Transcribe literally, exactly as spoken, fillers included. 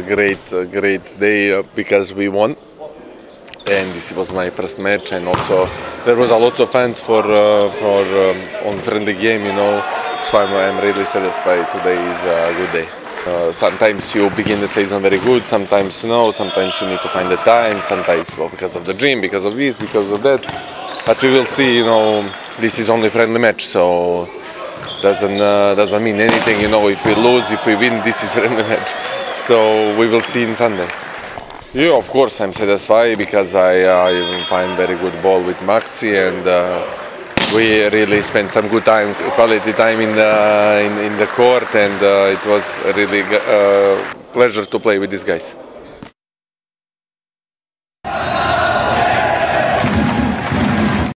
great, uh, great day uh, because we won, and this was my first match, and also there was a lot of fans for uh, for um, on friendly game, you know. So I'm, I'm really satisfied. Today is a good day. Uh, sometimes you begin the season very good, sometimes no, sometimes you need to find the time, sometimes well, because of the dream, because of this, because of that. But we will see, you know, this is only friendly match, so doesn't uh, doesn't mean anything, you know. If we lose, if we win, this is friendly match. So we will see in Sunday. Yeah, of course I'm satisfied because I, uh, I find very good ball with Maxi, and uh, we really spent some good time, quality time in the in, in the court, and uh, it was a really uh, pleasure to play with these guys.